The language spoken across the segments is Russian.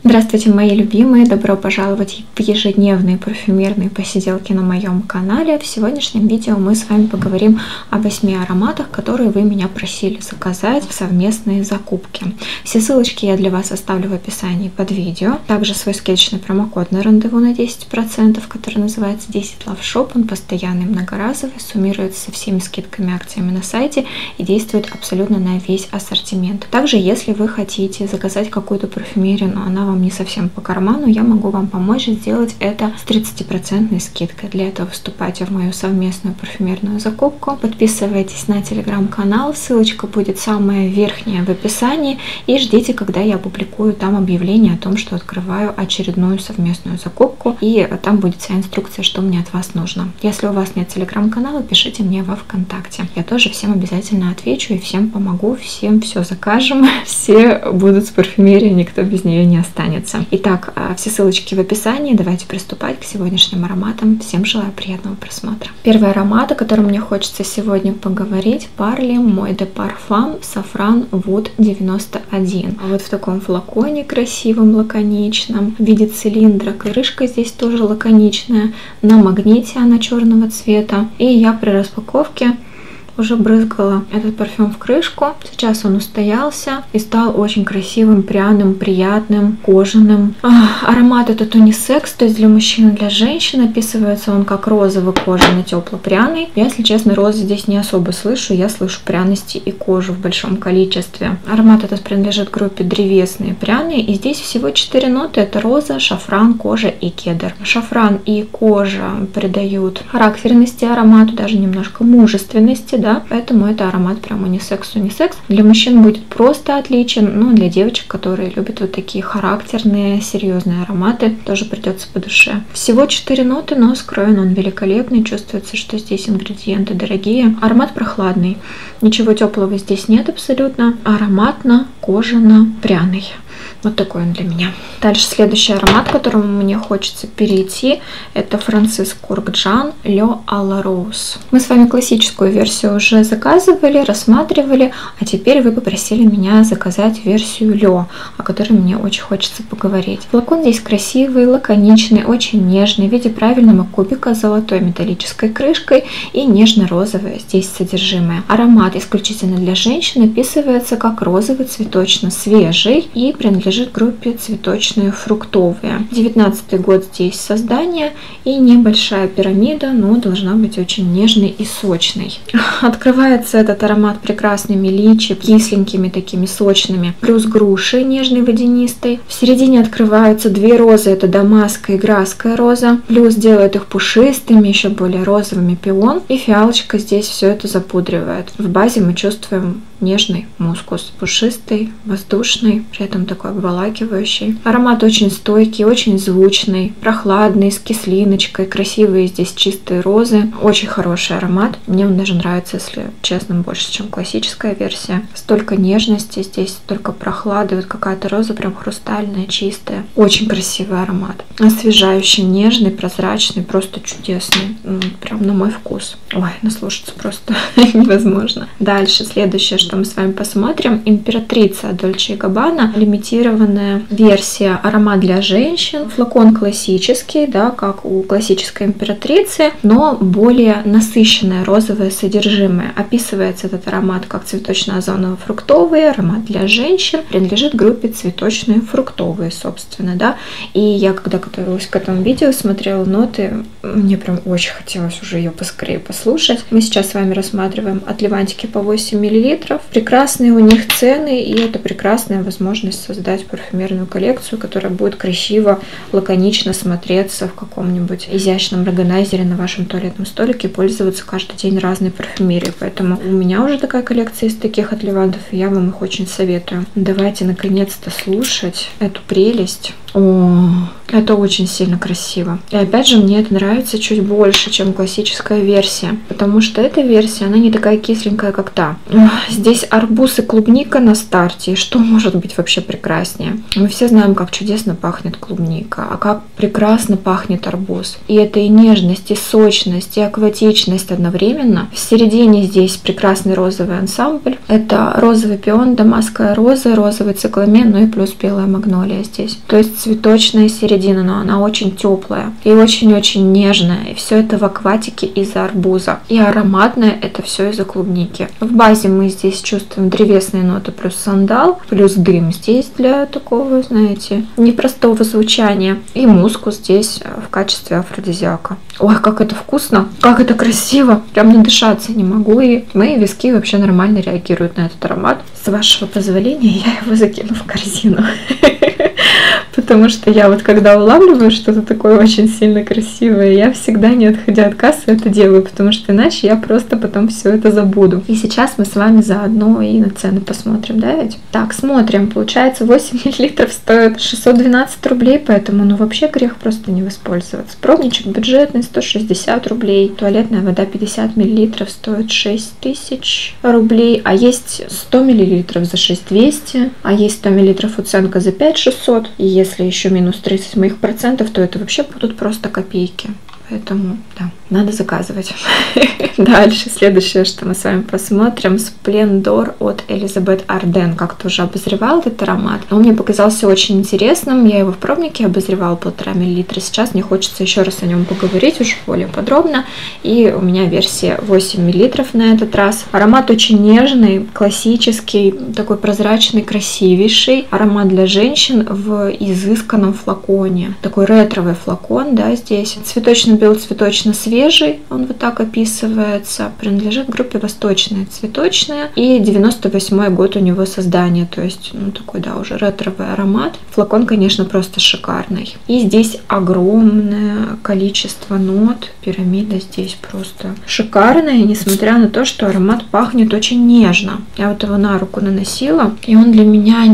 Здравствуйте, мои любимые! Добро пожаловать в ежедневные парфюмерные посиделки на моем канале. В сегодняшнем видео мы с вами поговорим о 8 ароматах, которые вы меня просили заказать в совместные закупки. Все ссылочки я для вас оставлю в описании под видео. Также свой скидочный промокод на рандеву на 10%, который называется 10 Love Shop. Он постоянный, многоразовый, суммируется со всеми скидками, акциями на сайте и действует абсолютно на весь ассортимент. Также, если вы хотите заказать какую-то парфюмерию, но она вам не совсем по карману, я могу вам помочь сделать это с 30% скидкой. Для этого вступайте в мою совместную парфюмерную закупку, подписывайтесь на телеграм-канал, ссылочка будет самая верхняя в описании, и ждите, когда я опубликую там объявление о том, что открываю очередную совместную закупку, и там будет вся инструкция, что мне от вас нужно. Если у вас нет телеграм-канала, пишите мне во ВКонтакте. Я тоже всем обязательно отвечу и всем помогу, всем все закажем, все будут с парфюмерией, никто без нее не останется. Итак, все ссылочки в описании. Давайте приступать к сегодняшним ароматам. Всем желаю приятного просмотра. Первый аромат, о котором мне хочется сегодня поговорить, Parley Eau de Parfum Saffron Wood 91. Вот в таком флаконе красивом, лаконичном, в виде цилиндра. Крышка здесь тоже лаконичная. На магните она черного цвета. И я при распаковке уже брызгала этот парфюм в крышку. Сейчас он устоялся и стал очень красивым, пряным, приятным, кожаным. Аромат этот унисекс, то есть для мужчин и для женщин. Описывается он как розовый, кожаный, тепло-пряный. Я, если честно, розы здесь не особо слышу. Я слышу пряности и кожу в большом количестве. Аромат этот принадлежит группе древесные пряные. И здесь всего 4 ноты. Это роза, шафран, кожа и кедр. Шафран и кожа придают характерности аромату, даже немножко мужественности. Да, поэтому это аромат прям унисекс. Для мужчин будет просто отличен, но для девочек, которые любят вот такие характерные, серьезные ароматы, тоже придется по душе. Всего 4 ноты, но скроен он великолепный. Чувствуется, что здесь ингредиенты дорогие. Аромат прохладный. Ничего теплого здесь нет абсолютно. Ароматно, кожано, пряный. Вот такой он для меня. Дальше следующий аромат, к которому мне хочется перейти, это Francis Kurkdjian Le à la Rose. Мы с вами классическую версию уже заказывали, рассматривали, а теперь вы попросили меня заказать версию Le, о которой мне очень хочется поговорить. Флакон здесь красивый, лаконичный, очень нежный, в виде правильного кубика с золотой металлической крышкой и нежно-розовое здесь содержимое. Аромат исключительно для женщин, описывается как розовый, цветочно-свежий и принадлежит группе цветочные фруктовые. 19-й год здесь создания и небольшая пирамида, но должна быть очень нежной и сочной. Открывается этот аромат прекрасными личи, кисленькими такими сочными, плюс грушей нежной водянистой. В середине открываются 2 розы, это дамасская и грасская роза, плюс делают их пушистыми, еще более розовыми пион, и фиалочка здесь все это запудривает. В базе мы чувствуем нежный мускус, пушистый, воздушный, при этом такой обволакивающий. Аромат очень стойкий, очень звучный, прохладный, с кислиночкой, красивые здесь чистые розы. Очень хороший аромат. Мне он даже нравится, если честно, больше, чем классическая версия. Столько нежности здесь, столько прохлады, вот какая-то роза прям хрустальная, чистая. Очень красивый аромат. Освежающий, нежный, прозрачный, просто чудесный. Прям на мой вкус. Ой, наслушаться просто невозможно. Дальше, следующее, что мы с вами посмотрим, императрица Dolce & Gabbana, лимитированная версия, аромат для женщин. Флакон классический, да, как у классической императрицы, но более насыщенное розовое содержимое. Описывается этот аромат как цветочно-озоново-фруктовый, аромат для женщин, принадлежит группе цветочные фруктовые, собственно, да. И я, когда готовилась к этому видео, смотрела ноты, мне прям очень хотелось уже ее поскорее послушать. Мы сейчас с вами рассматриваем от Левантики по 8 мл. Прекрасные у них цены, и это прекрасная возможность создать парфюмерную коллекцию, которая будет красиво, лаконично смотреться в каком-нибудь изящном органайзере на вашем туалетном столике и пользоваться каждый день разной парфюмерией. Поэтому у меня уже такая коллекция из таких от Левантов, и я вам их очень советую. Давайте наконец-то слушать эту прелесть. О, это очень сильно красиво. И опять же, мне это нравится чуть больше, чем классическая версия, потому что эта версия, она не такая кисленькая, как та. Здесь арбуз и клубника на старте, и что может быть вообще прекраснее? Мы все знаем, как чудесно пахнет клубника, а как прекрасно пахнет арбуз. И это и нежность, и сочность, и акватичность одновременно. В середине здесь прекрасный розовый ансамбль. Это розовый пион, дамасская роза, розовый цикламен, ну и плюс белая магнолия здесь. То есть цветочная середина, но она очень теплая и очень-очень нежная. И все это в акватике из-за арбуза. И ароматное это все из-за клубники. В базе мы здесь чувствуем древесные ноты плюс сандал, плюс дым здесь для такого, знаете, непростого звучания. И мускус здесь в качестве афродизиака. Ой, как это вкусно, как это красиво. Прям надышаться не могу. И мои виски вообще нормально реагируют на этот аромат. С вашего позволения я его закину в корзину. Потому что я вот когда улавливаю что-то такое очень сильно красивое, я всегда, не отходя от кассы, это делаю, потому что иначе я просто потом все это забуду. И сейчас мы с вами заодно и на цены посмотрим, да ведь? Так, смотрим. Получается, 8 мл стоит 612 рублей, поэтому ну вообще грех просто не воспользоваться. Пробничек бюджетный, 160 рублей. Туалетная вода 50 мл стоит 6000 рублей, а есть 100 мл за 6200, а есть 100 мл уценка за 5600. И если еще минус 30 моих процентов, то это вообще будут просто копейки. Поэтому, да, надо заказывать. Дальше, следующее, что мы с вами посмотрим. Сплендор от Элизабет Арден. Как-то уже обозревал этот аромат. Он мне показался очень интересным. Я его в пробнике обозревала 1,5 мл. Сейчас мне хочется еще раз о нем поговорить уже более подробно. И у меня версия 8 мл на этот раз. Аромат очень нежный, классический, такой прозрачный, красивейший. Аромат для женщин в изысканном флаконе. Такой ретровый флакон, да, здесь. Цветочно-бело-цветочно-свежий, он вот так описывается, принадлежит группе Восточная Цветочная, и 98-й год у него создания, то есть, ну, такой, да, уже ретровый аромат. Флакон, конечно, просто шикарный. И здесь огромное количество нот, пирамида здесь просто шикарная, несмотря на то, что аромат пахнет очень нежно. Я вот его на руку наносила, и он для меня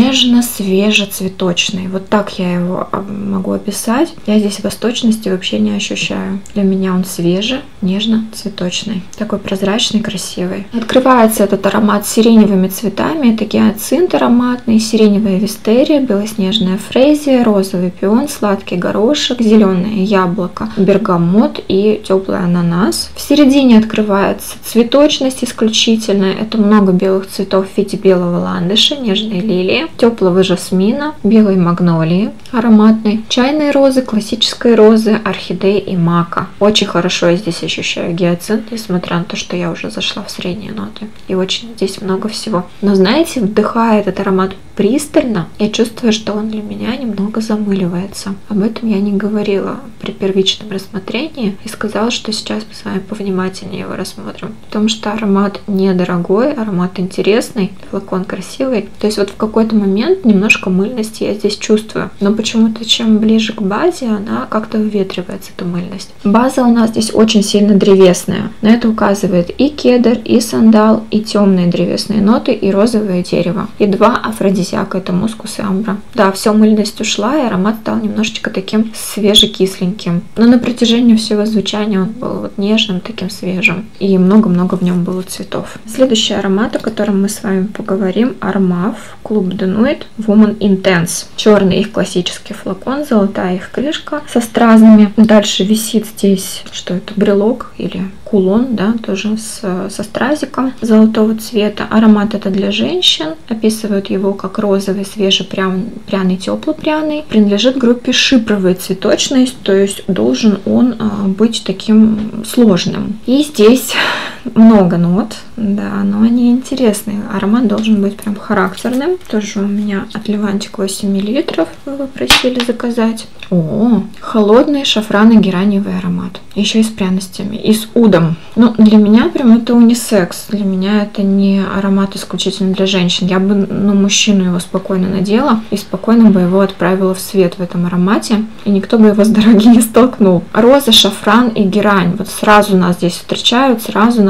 нежно-свежо-цветочный. Вот так я его могу описать. Я здесь восточности вообще не ощущаю. Для меня он свежий, нежно-цветочный. Такой прозрачный, красивый. Открывается этот аромат сиреневыми цветами. Это гиацинт ароматный, сиреневая вистерия, белоснежная фрезия, розовый пион, сладкий горошек, зеленое яблоко, бергамот и теплый ананас. В середине открывается цветочность исключительная. Это много белых цветов в виде белого ландыша, нежной лилии, теплого жасмина, белой магнолии ароматной, чайной розы, классической розы, орхидеи и мака. Очень хорошо я здесь ощущаю гиацинт, несмотря на то, что я уже зашла в средние ноты. И очень здесь много всего. Но знаете, вдыхая этот аромат пристально, я чувствую, что он для меня немного замыливается. Об этом я не говорила при первичном рассмотрении и сказала, что сейчас мы с вами повнимательнее его рассмотрим. Потому что аромат недорогой, аромат интересный, флакон красивый. То есть вот в какой-то момент немножко мыльности я здесь чувствую. Но почему-то чем ближе к базе, она как-то выветривается, эта мыльность. База у нас здесь очень сильно древесная. На это указывает и кедр, и сандал, и темные древесные ноты, и розовое дерево. И 2 афродизиака, это мускус и амбра. Да, все, мыльность ушла, и аромат стал немножечко таким свежекисленьким. Но на протяжении всего звучания он был вот нежным, таким свежим. И много-много в нем было цветов. Следующий аромат, о котором мы с вами поговорим, Armaf Club de Nuit Woman Intense. Черный их классический флакон, золотая их крышка со стразами. Дальше висит здесь, что это, брелок или кулон, да, тоже со стразиком золотого цвета. Аромат это для женщин. Описывают его как розовый, свежий, пряный, теплый пряный. Принадлежит группе шипровая цветочность, то есть должен он быть таким сложным. И здесь много нот, да, но они интересные. Аромат должен быть прям характерным. Тоже у меня от Левантик 8 мл, вы просили заказать. О, холодный шафран и гераниевый аромат. Еще и с пряностями, и с удом. Ну, для меня прям это унисекс. Для меня это не аромат исключительно для женщин. Я бы на мужчину его спокойно надела и спокойно бы его отправила в свет в этом аромате. И никто бы его с дороги не столкнул. Роза, шафран и герань. Вот сразу нас здесь встречают, сразу нас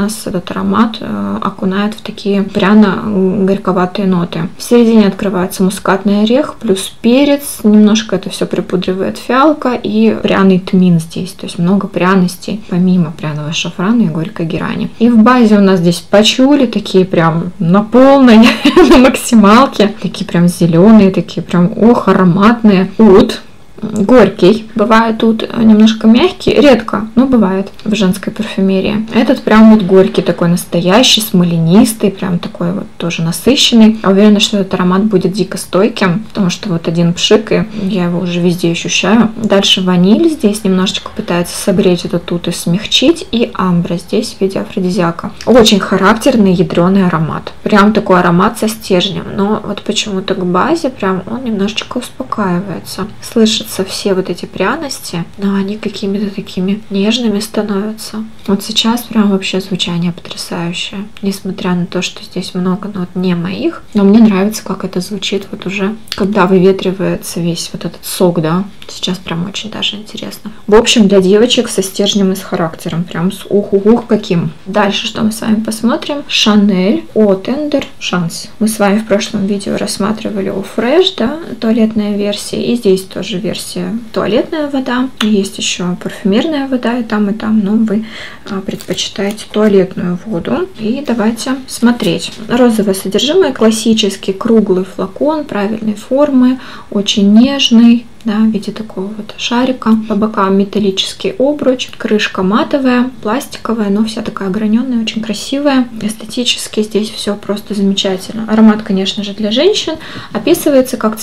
нас этот аромат окунает в такие пряно-горьковатые ноты. В середине открывается мускатный орех плюс перец, немножко это все припудривает фиалка и пряный тмин здесь, то есть много пряностей, помимо пряного шафрана и горькой герани. И в базе у нас здесь пачули, такие прям на полной, на максималке, такие прям зеленые, такие прям, ароматные. Ут. Горький. Бывает тут немножко мягкий, редко, но бывает в женской парфюмерии. Этот прям вот горький, такой настоящий, смоленистый, прям такой вот тоже насыщенный. Уверена, что этот аромат будет дико стойким, потому что вот один пшик, и я его уже везде ощущаю. Дальше ваниль здесь немножечко пытается согреть этот тут и смягчить, и амбра здесь в виде афродизиака. Очень характерный ядреный аромат. Прям такой аромат со стержнем, но вот почему-то к базе прям он немножечко успокаивается. Слышится все вот эти пряности, но они какими-то такими нежными становятся. Вот сейчас прям вообще звучание потрясающее. Несмотря на то, что здесь много нот не моих, но мне нравится, как это звучит вот уже, когда выветривается весь вот этот сок, да. Сейчас прям очень даже интересно. В общем, для девочек со стержнем и с характером. Прям с ух-ух каким. Дальше что мы с вами посмотрим? Шанель Eau Tendre Chance. Мы с вами в прошлом видео рассматривали Eau Fresh, да, туалетная версия. И здесь тоже версия туалетная вода. Есть еще парфюмерная вода и там, но вы предпочитаете туалетную воду. И давайте смотреть. Розовое содержимое, классический круглый флакон правильной формы, очень нежный, да, в виде такого вот шарика. По бокам металлический обруч, крышка матовая, пластиковая, но вся такая ограненная, очень красивая. Эстетически здесь все просто замечательно. Аромат, конечно же, для женщин. Описывается как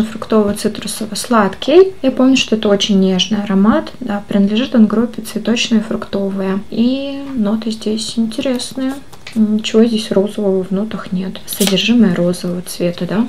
цветочно-фруктово-цитрусово-сладкий. Я помню, что это очень нежный аромат. Да, принадлежит он группе цветочные фруктовые. И ноты здесь интересные. Ничего здесь розового в нотах нет. Содержимое розового цвета, да.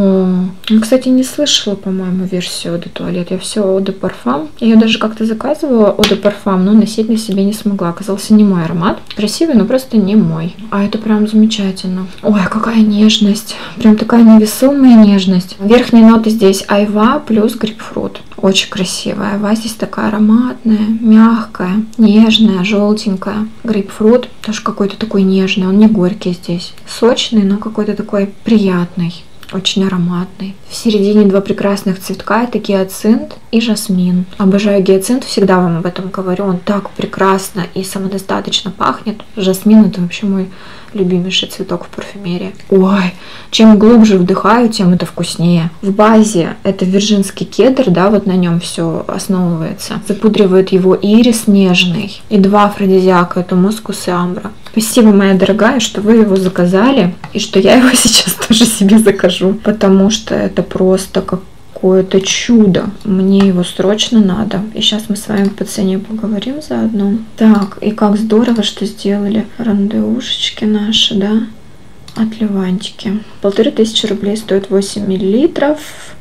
Я, кстати, не слышала, по-моему, версию Eau de Toilette. Я все Eau de Parfum. Я ее даже как-то заказывала, Eau de Parfum, но носить на себе не смогла. Оказался не мой аромат. Красивый, но просто не мой. А это прям замечательно. Ой, какая нежность. Прям такая невесомая нежность. Верхние ноты здесь айва плюс грейпфрут. Очень красивая. Айва здесь такая ароматная, мягкая, нежная, желтенькая. Грейпфрут тоже какой-то такой нежный. Он не горький здесь. Сочный, но какой-то такой приятный. Очень ароматный. В середине два прекрасных цветка. Это гиацинт и жасмин. Обожаю гиацинт, всегда вам об этом говорю. Он так прекрасно и самодостаточно пахнет. Жасмин — это вообще мой любимейший цветок в парфюмерии. Ой, чем глубже вдыхаю, тем это вкуснее. В базе это вирджинский кедр, да, вот на нем все основывается. Запудривает его ирис нежный. И два афродизиака — это мускус и амбра. Спасибо, моя дорогая, что вы его заказали, и что я его сейчас тоже себе закажу, потому что это просто какое-то чудо. Мне его срочно надо. И сейчас мы с вами по цене поговорим заодно. Так, и как здорово, что сделали рандеушечки наши, да, от Левантики. 1500 рублей стоит 8 миллилитров,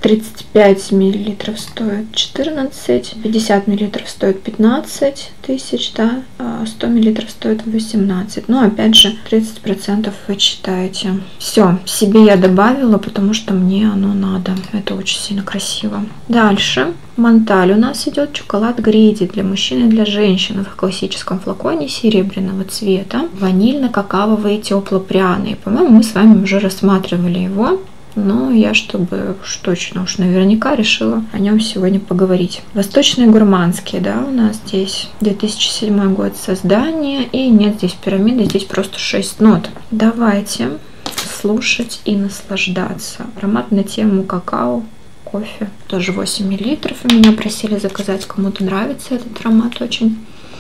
35 миллилитров стоит 14, 50 миллилитров стоит 15 тысяч, да, 100 миллилитров стоит 18. Но опять же 30% вы читаете. Все, себе я добавила, потому что мне оно надо. Это очень сильно красиво. Дальше. Монталь у нас идет шоколад Гриди для мужчин и для женщин в классическом флаконе серебряного цвета. Ванильно-какаовые тепло-пряные. По-моему, мы с вами уже рассматривали его. Но я, чтобы уж точно, уж наверняка, решила о нем сегодня поговорить. Восточные гурманские, да, у нас здесь 2007 год создания. И нет здесь пирамиды, здесь просто 6 нот. Давайте слушать и наслаждаться. Аромат на тему какао. Кофе. Тоже 8 миллилитров. Меня просили заказать. Кому-то нравится этот аромат очень.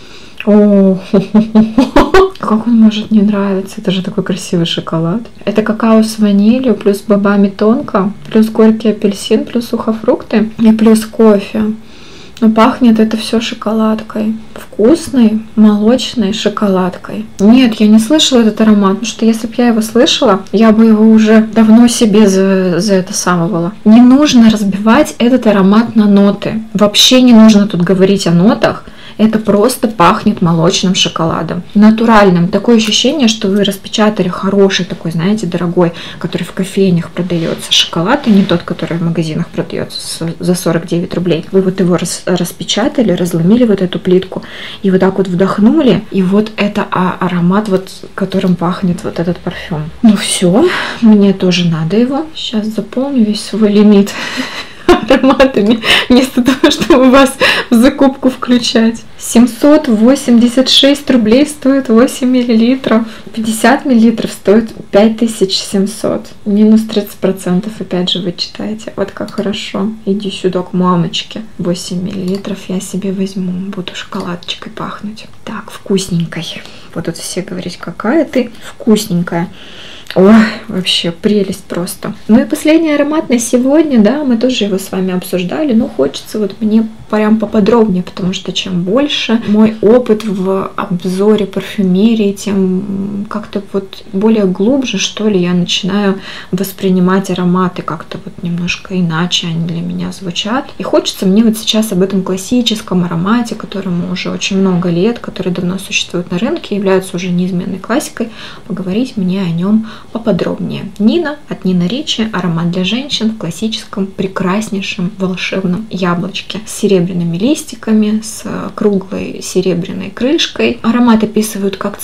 О, как он может не нравиться? Это же такой красивый шоколад. Это какао с ванилью, плюс бобами тонко, плюс горький апельсин, плюс сухофрукты и плюс кофе. Но пахнет это все шоколадкой. Вкусной, молочной шоколадкой. Нет, я не слышала этот аромат, потому что если бы я его слышала, я бы его уже давно себе за это самовала. Не нужно разбивать этот аромат на ноты. Вообще не нужно тут говорить о нотах. Это просто пахнет молочным шоколадом. Натуральным. Такое ощущение, что вы распечатали хороший такой, знаете, дорогой, который в кофейнях продается шоколад, а не тот, который в магазинах продается за 49 рублей. Вы вот его распечатали, разломили вот эту плитку и вот так вот вдохнули, и вот это аромат, вот которым пахнет вот этот парфюм. Ну все, мне тоже надо его. Сейчас заполню весь свой лимит ароматами, вместо того, чтобы вас в закупку включать. 786 рублей стоит 8 миллилитров. 50 миллилитров стоит 5700. Минус 30%, опять же, вы читаете. Вот как хорошо. Иди сюда к мамочке. 8 миллилитров я себе возьму. Буду шоколадочкой пахнуть. Так, вкусненькой. Будут все говорить, какая ты вкусненькая. Ой, вообще прелесть просто. Ну и последний аромат на сегодня, да, мы тоже его с вами обсуждали, но хочется вот мне прям поподробнее, потому что чем больше мой опыт в обзоре парфюмерии, тем как-то вот более глубже, что ли, я начинаю воспринимать ароматы как-то вот немножко иначе они для меня звучат. И хочется мне вот сейчас об этом классическом аромате, которому уже очень много лет, который давно существует на рынке, является уже неизменной классикой, поговорить мне о нем поподробнее. Нина от Нина Ричи, аромат для женщин в классическом прекраснейшем волшебном яблочке с серебряными листиками, с круглой серебряной крышкой. Аромат описывают как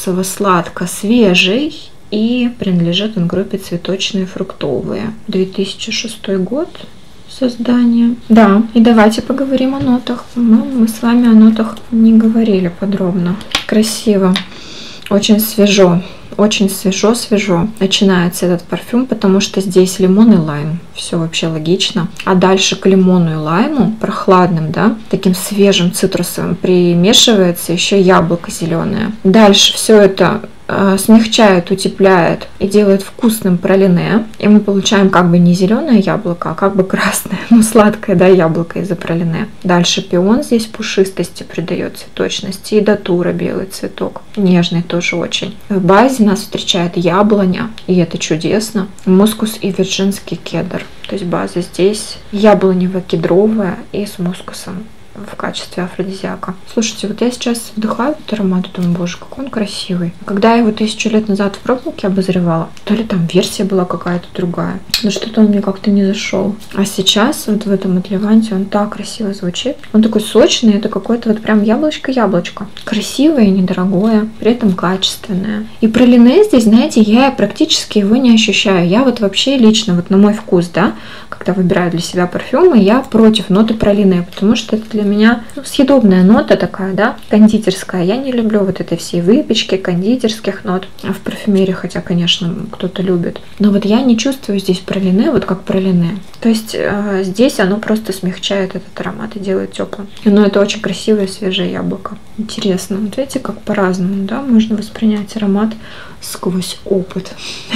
цитрусово-сладко-свежий и принадлежит он группе цветочные фруктовые. 2006 год создания. Да, и давайте поговорим о нотах. Мы с вами о нотах не говорили подробно. Красиво, очень свежо. Очень свежо начинается этот парфюм, потому что здесь лимон и лайм. Все вообще логично. А дальше к лимону и лайму, прохладным, да, таким свежим цитрусовым, примешивается еще яблоко зеленое. Дальше все это смягчает, утепляет и делает вкусным пралине. И мы получаем как бы не зеленое яблоко, а как бы красное, но сладкое, да, яблоко из-за пралине. Дальше пион здесь пушистости придает, цветочности, и датура, белый цветок, нежный тоже очень. В базе нас встречает яблоня, и это чудесно, мускус и вирджинский кедр. То есть база здесь яблонево-кедровая и с мускусом в качестве афродизиака. Слушайте, вот я сейчас вдыхаю этот аромат и думаю, боже, какой он красивый. Когда я его 1000 лет назад в пробнике обозревала, то ли там версия была какая-то другая, но что-то он мне как-то не зашел. А сейчас вот в этом отливанте он так красиво звучит. Он такой сочный, это какое-то вот прям яблочко-яблочко. Красивое и недорогое, при этом качественное. И пралине здесь, знаете, я практически его не ощущаю. Я вот вообще лично, вот на мой вкус, да, когда выбираю для себя парфюмы, я против ноты пралине, потому что это для меня съедобная нота такая, да, кондитерская. Я не люблю вот этой всей выпечки, кондитерских нот в парфюмерии, хотя, конечно, кто-то любит. Но вот я не чувствую здесь пралине, вот как пралине. То есть здесь оно просто смягчает этот аромат и делает теплым. Но это очень красивое свежее яблоко. Интересно. Вот видите, как по-разному, да, можно воспринять аромат сквозь опыт.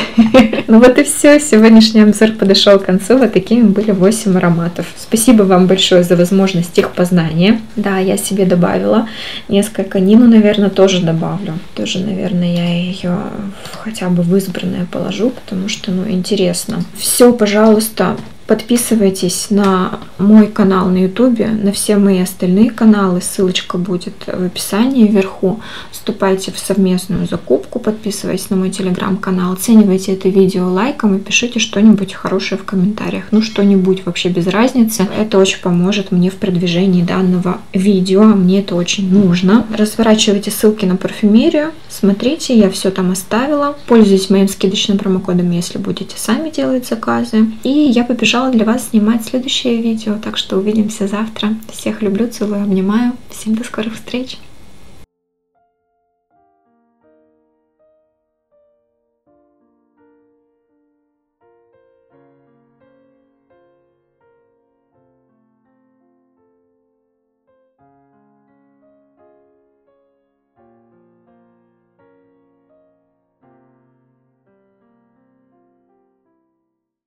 Ну вот и все. Сегодняшний обзор подошел к концу. Вот такими были 8 ароматов. Спасибо вам большое за возможность их познания. Да, я себе добавила несколько. Нину, наверное, тоже добавлю. Тоже, наверное, я ее хотя бы в избранное положу, потому что, ну, интересно. Все, пожалуйста, подписывайтесь на мой канал на ютубе, на все мои остальные каналы, ссылочка будет в описании вверху. Вступайте в совместную закупку, подписывайтесь на мой телеграм-канал, оценивайте это видео лайком и пишите что-нибудь хорошее в комментариях. Ну, что-нибудь, вообще без разницы. Это очень поможет мне в продвижении данного видео, а мне это очень нужно. Разворачивайте ссылки на парфюмерию, смотрите, я все там оставила. Пользуйтесь моим скидочным промокодом, если будете сами делать заказы. И я побежала для вас снимать следующее видео, так что увидимся завтра. Всех люблю, целую, обнимаю. Всем до скорых встреч!